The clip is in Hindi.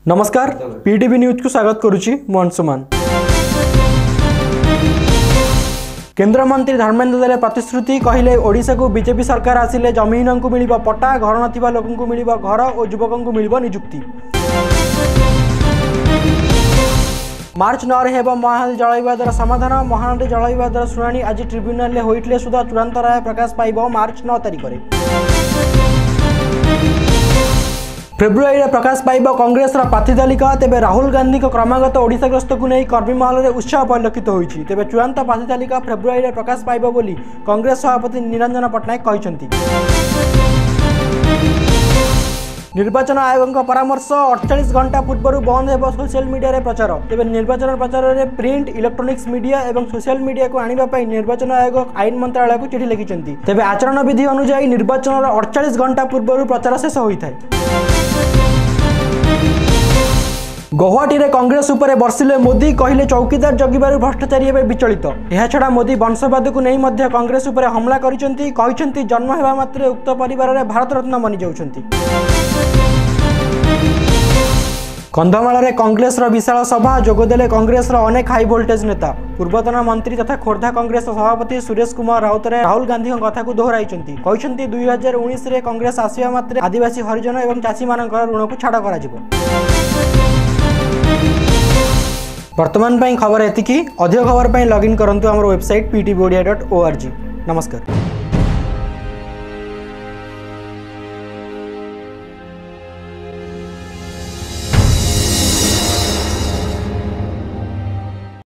नमस्कार पीटीवी न्यूज को स्वागत करुच्ची मु अंशुमान। केंद्र मंत्री धर्मेंद्र देले प्रतिश्रुति कहले ओडिशा को बीजेपी सरकार आसिले जमीन को मिलिबो पट्टा, घर नथिबा लोकन को मिलिबो घर और युवकों को मिलिबो नियुक्ति। मार्च 9 रे हेबो महानदी जल विवादर समाधान। महानदी जल विवादर शुणाणी आज ट्रिब्यूनाल रे होइतले सुधा चूड़ांत राय प्रकाश पाइबो मार्च 9 तारिख रे। फेब्रुआरी में प्रकाश पाइब कांग्रेस प्रार्थी तालिका। तेबे राहुल गांधी क्रमागत ओडिशा गस्त को नहीं कर्मी महल में उत्साह परिलक्षित होइछि। तेबे चूड़ांत प्रार्थी तालिका फेब्रुआरी में प्रकाश पाइब बोली कांग्रेस सभापति निरंजन पट्टनायक कहिसेंति। निर्वाचन आयोग परामर्श 48 घंटा पूर्व बंद हेब सोशल मीडिया रे प्रचार। तेबे निर्वाचन प्रचार में प्रिंट इलेक्ट्रोनिक्स मीडिया एवं सोशल मीडिया को आनिबा पई निर्वाचन आयोग आईन मंत्रालय को चिठी लिखिसेंति। तेबे आचरण विधि अनुसार निर्वाचन 48 घंटा पूर्व प्रचार शेष होइथाय। गुवाहाटी रे कांग्रेस उपरे बर्षिले मोदी कहले चौकीदार जगिबार भ्रष्टाचारी एवं विचलित। यह छड़ा मोदी वंशवाद को नहीं मध्य कांग्रेस उपरे हमला करिसेंति। कहिसेंति जन्म हेबा मात्रे उक्त परिवार रे भारत रत्न बनि जाउछंति। कंधमाल रे कांग्रेस विशाल सभा जोगदेले कांग्रेस अनेक हाई वोल्टेज नेता। पूर्वतन मंत्री तथा खोर्धा कांग्रेस सभापति सुरेश कुमार राउत राहुल गांधी कथा को दोहराइछंती। कहिसेंति 2019 रे कांग्रेस आसिया मात्रे आदिवासी हरिजन एवं चाषी मानकर ऋण को छाड़ करा जिवो। वर्तमान खबर एतिकी। अधिक खबर लॉगिन करंतु हमर वेबसाइट ptvodia.org। नमस्कार।